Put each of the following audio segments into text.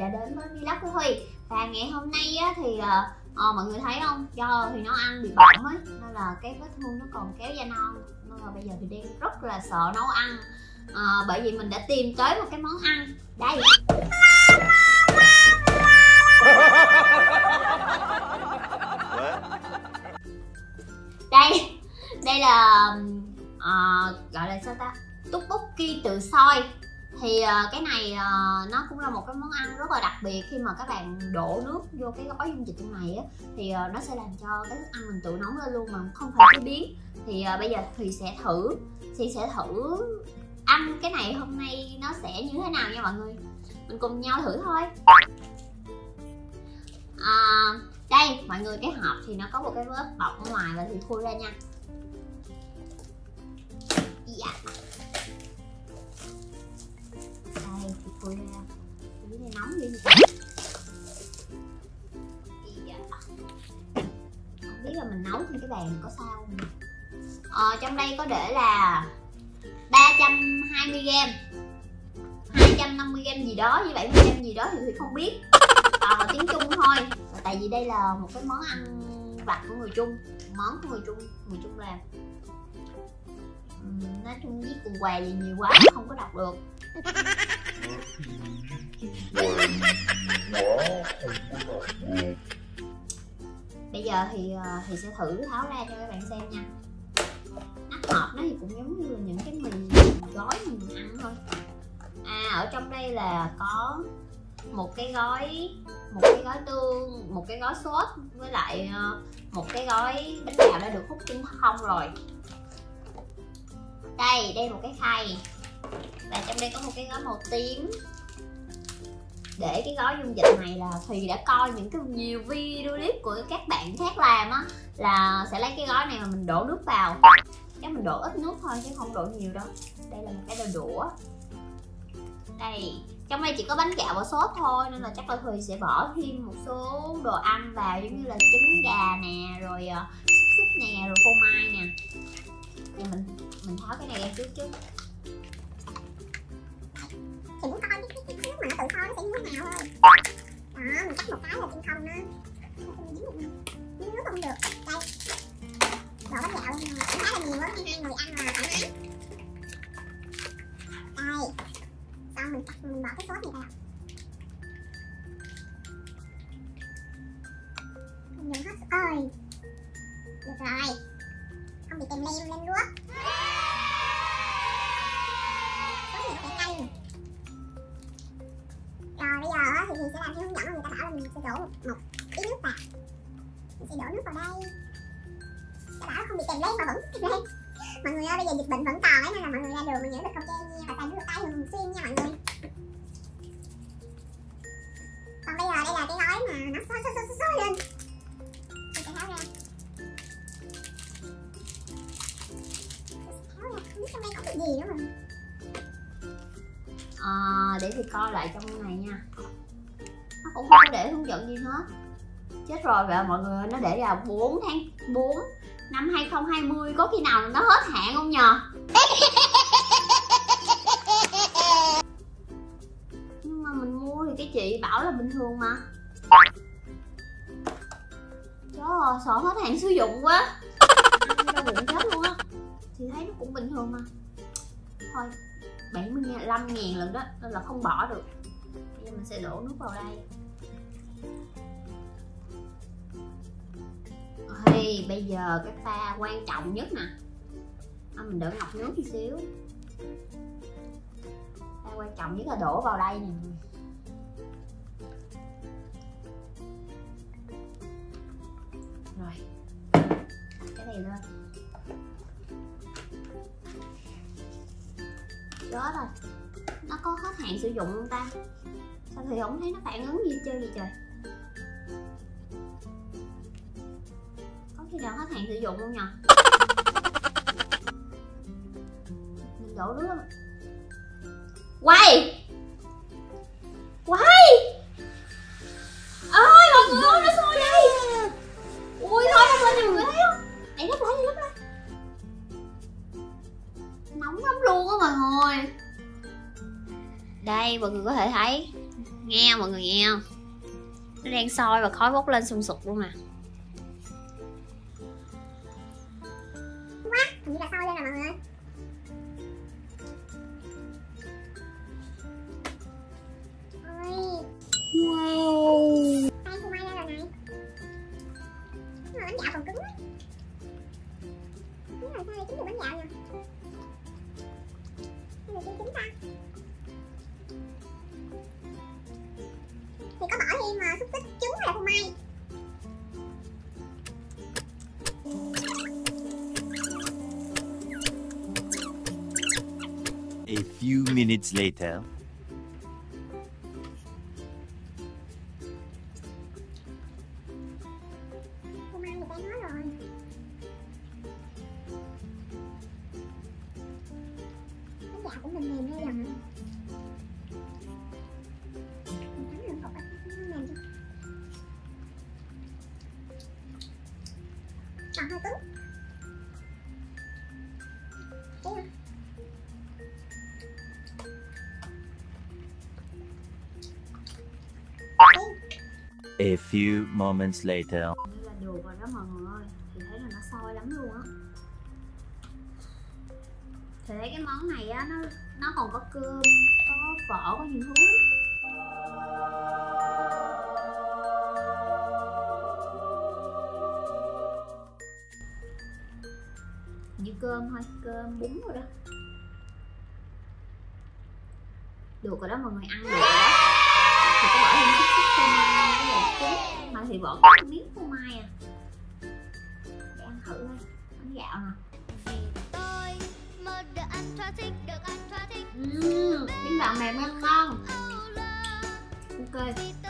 lại đến với vlog của Huy. Và ngày hôm nay á, thì mọi người thấy không, do thì nó ăn bị bỏng ấy nên là cái vết thương nó còn kéo da non, nên là bây giờ thì đang rất là sợ nấu ăn. Bởi vì mình đã tìm tới một cái món ăn đây. Đây là gọi là sao ta, tteokbokki tự xôi. Thì cái này nó cũng là một cái món ăn rất là đặc biệt. Khi mà các bạn đổ nước vô cái gói dung dịch trong này á, thì nó sẽ làm cho cái thức ăn mình tự nóng lên luôn mà không phải chế biến. Thì bây giờ thì sẽ thử ăn cái này hôm nay nó sẽ như thế nào nha mọi người. Mình cùng nhau thử thôi. Đây mọi người, cái hộp thì nó có một cái lớp bọc ở ngoài và thì khui ra nha. Dạ. Đây thì khui ra. Dưới này nóng dữ vậy. Dạ. Không biết là mình nấu trên cái bàn có sao không? Trong đây có để là 320g, 250g gì đó với 70g gì đó thì Thủy không biết. Là tiếng Trung thôi. Và tại vì đây là một cái món ăn vặt của người Trung, món của người Trung làm. Nói chung viết cùng què gì nhiều quá không có đọc được. Bây giờ thì sẽ thử tháo ra cho các bạn xem nha. Nắp hộp nó thì cũng giống như là những cái mì gói mình ăn thôi. Ở trong đây là có một cái gói tương, một cái gói sốt với lại một cái gói bánh bèo đã được hút chân không rồi. Đây một cái khay. Và trong đây có một cái gói màu tím. Để cái gói dung dịch này là Thùy đã coi những cái nhiều video clip của các bạn khác làm á, là sẽ lấy cái gói này mà mình đổ nước vào. Chắc mình đổ ít nước thôi chứ không đổ nhiều đâu. Đây là một cái đũa. Đây, trong đây chỉ có bánh kẹo và sốt thôi nên là chắc là Thùy sẽ bỏ thêm một số đồ ăn vào, giống như là trứng gà nè, rồi xúc nè, rồi phô mai nè. Thì mình tháo cái này ra trước. Thì muốn coi cái nước mà nó tự sôi nó sẽ như thế nào thôi. Đó, mình cắt một cái là trên không nó nước không được. Đây, đổ bánh kẹo lên nè, khá là nhiều á, hai người ăn là thoải mái. Đây, xong mình bỏ cái sốt này vào. Mình dùng hết ơi. Được rồi, không bị tèm lem lên ruốc. Sốt này nó phải cay. Rồi bây giờ thì mình sẽ làm theo hướng dẫn mà người ta bảo là mình sẽ đổ một ít nước vào. Mình sẽ đổ nước vào đây. Ta bảo không bị tèm lem mà vẫn tèm lem. Mọi người ơi, bây giờ dịch bệnh vẫn còn ấy, nên là mọi người ra đường mình nhớ được khẩu trang nha, và xài nước rửa tay thường xuyên nha mọi người. Còn bây giờ đây là cái gói mà nó sôi lên. Mình sẽ tháo ra. Không biết trong đây có cái gì nữa mà. Để thì coi lại trong này nha. Nó cũng không có để hướng dẫn gì hết. Chết rồi vậy mọi người, nó để vào 4 năm 2020, có khi nào nó hết hạn không nhờ? Nhưng mà mình mua thì cái chị bảo là bình thường mà. Trời ơi, sợ hết hạn sử dụng quá. Ăn đau bụng chết luôn á. Thì thấy nó cũng bình thường mà. Thôi 75.000 lần đó nên là không bỏ được. Bây giờ mình sẽ đổ nước vào đây. Thì bây giờ cái pha quan trọng nhất nè, mình đỡ ngập nước một xíu. Pha quan trọng nhất là đổ vào đây nè. Rồi, cái này lên. Đó rồi, nó có hết hạn sử dụng không ta? Sao thì không thấy nó phản ứng gì chơi vậy trời? Có khi nào hết hạn sử dụng không nhờ? Mình đổ nước. Quay ơi mọi người ơi, nó sôi đây. Ui thôi đắp lên này, mọi người thấy không? Đây, lắp lại. Nóng lắm luôn á mọi người. Đây mọi người có thể thấy Nghe mọi người nghe không? Nó đang sôi và khói bốc lên sùng sục luôn nè. Quá, hình như là sôi lên rồi mọi người. Ôi. Wow. Tay phô mai lên rồi này. Nhưng mà bánh gạo còn cứng á. Không biết là sao lại trứng được bánh gạo vậy? Hay là trứng ta? Thì có bỏ thêm xúc xích, trứng hay là phô mai. A few minutes later. Phô mai người ta nói rồi. Bánh gạo cũng mềm mềm ra dần. Mình thắng lượng cục nó mềm chứ. Còn hơi cứng. Thấy không? A few moments later. Như là được rồi đó mọi người ơi. Thì thấy là nó sôi lắm luôn á. Thì thấy cái món này á, nó còn có cơm, có phở, có nhiều thứ lắm. Như cơm thôi, cơm bún rồi đó. Được rồi đó mọi người, ăn được rồi đó. Thì có bỏ thêm chút phô mai với lại trứng, mà thì bỏ có miếng phô mai à. Để ăn thử thôi, bánh gạo nè. Miếng gạo mềm ăn ngon. Ok.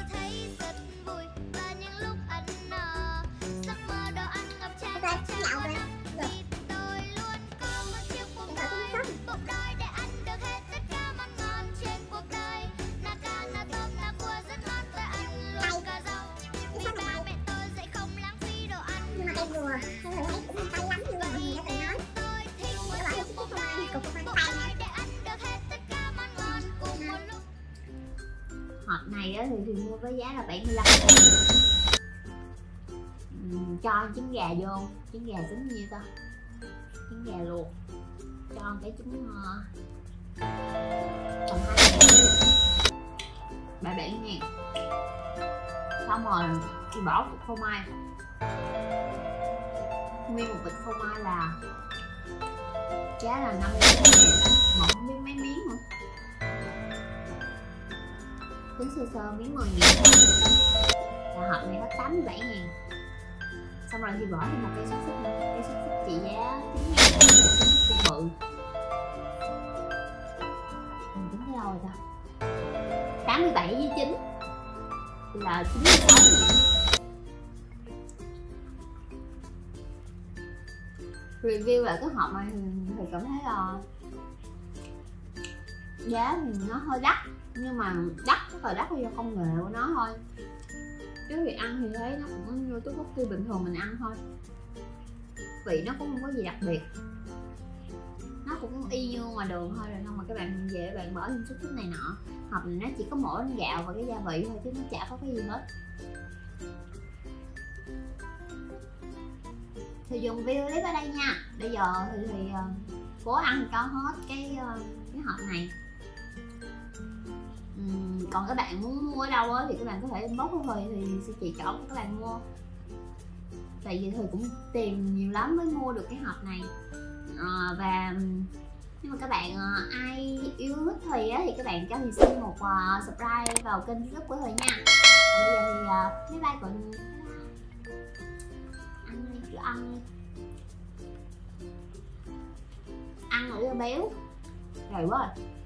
Hộp này á thì mua với giá là 75.000. Cho trứng gà vô, trứng gà tính nhiêu ta? Trứng gà luộc. Cho cái trứng tầm 27.000. Xong rồi thì bỏ phô mai. Nguyên một bịch phô mai là giá là 50.000. Một miếng mấy miếng nữa. Tính sơ sơ miếng 10.000. Là hộp này hết 87.000. Xong rồi thì bỏ thêm một cây xúc xích nữa. Cây xúc xích trị giá 9.000. Xúc xích bự. Mình tính cái đâu rồi ta? 87 với 9 là 96.000. Review lại cái hộp này thì cảm thấy là giá thì nó hơi đắt, nhưng mà đắt rất là đắt do công nghệ của nó thôi, chứ thì ăn thì thấy nó cũng như tteokbokki bình thường mình ăn thôi, vị nó cũng không có gì đặc biệt, nó cũng y như ngoài đường thôi, rồi xong mà các bạn về bạn bỏ thêm chút chút này nọ. Hộp này nó chỉ có mỗi gạo và cái gia vị thôi chứ nó chả có cái gì hết. Thì dùng video clip ở đây nha. Bây giờ thì cố ăn cho hết cái hộp này. Còn các bạn muốn mua ở đâu á thì các bạn có thể inbox với Thùy thì sẽ chỉ chỗ các bạn mua. Tại vì Thùy cũng tìm nhiều lắm mới mua được cái hộp này. Và nếu mà các bạn ai yêu thích Thùy á thì các bạn cho Thùy xin một subscribe vào kênh YouTube của Thùy nha. Bây giờ thì bye bye mọi người. Ăn đi, cứ ăn đi. Ăn nữa cho béo. Rồi quá rồi.